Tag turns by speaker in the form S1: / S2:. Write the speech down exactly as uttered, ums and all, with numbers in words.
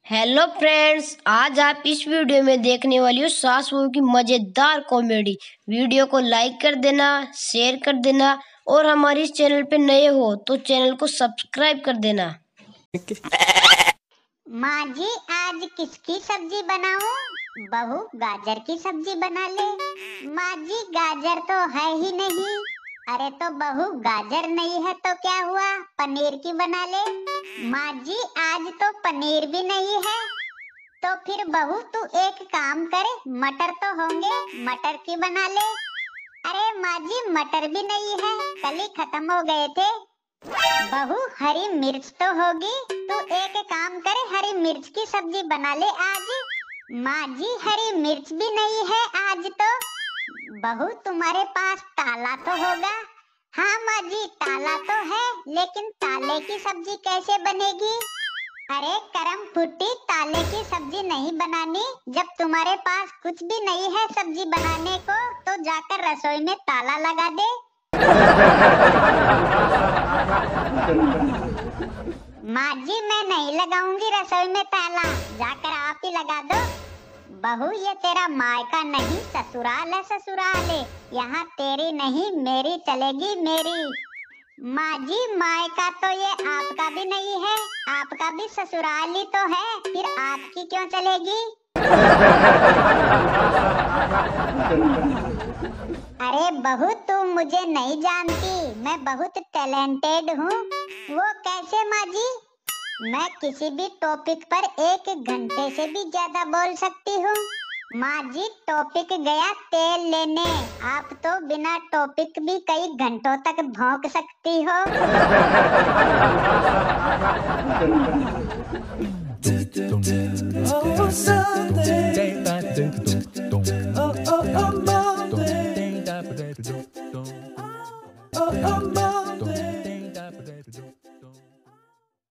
S1: Hello friends, आज आप इस वीडियो में देखने वाली हो सास बहू की मजेदार कॉमेडी। वीडियो को लाइक कर देना, शेयर कर देना और हमारे इस चैनल पे नए हो तो चैनल को सब्सक्राइब कर देना।
S2: माँ जी, आज किसकी सब्जी बनाऊं? बहू गाजर की सब्जी बना ले। माँ जी, गाजर तो है ही नहीं। अरे तो बहू गाजर नहीं है तो क्या हुआ, पनीर की बना ले। माँ जी, आज तो पनीर भी नहीं है। तो फिर बहू तू एक काम करे, मटर तो होंगे, मटर की बना ले। अरे माँ जी, मटर भी नहीं है, कल ही खत्म हो गए थे। बहू हरी मिर्च तो होगी, तू एक काम करे, हरी मिर्च की सब्जी बना ले आज। माँ जी, हरी मिर्च भी नहीं है आज तो। बहू तुम्हारे पास ताला तो होगा? हाँ माँ जी, ताला तो है, लेकिन ताले की सब्जी कैसे बनेगी? अरे करम फुटी, ताले की सब्जी नहीं बनानी। जब तुम्हारे पास कुछ भी नहीं है सब्जी बनाने को, तो जाकर रसोई में ताला लगा दे। माँ जी, मैं नहीं लगाऊंगी रसोई में ताला, जाकर आप ही लगा दो। बहू ये तेरा मायका नहीं, ससुराल है ससुराल है, यहाँ तेरी नहीं मेरी चलेगी मेरी। माँ जी, मायका तो ये आपका भी नहीं है, आपका भी ससुराल ही तो है, फिर आपकी क्यों चलेगी? अरे बहू, तू मुझे नहीं जानती, मैं बहुत टैलेंटेड हूँ। वो कैसे माँ जी? मैं किसी भी टॉपिक पर एक घंटे से भी ज्यादा बोल सकती हूँ। माँ जी, टॉपिक गया तेल लेने, आप तो बिना टॉपिक भी कई घंटों तक भौंक सकती हो।
S3: Oh, Sunday. Oh, oh, oh, Monday. Oh, oh, Monday.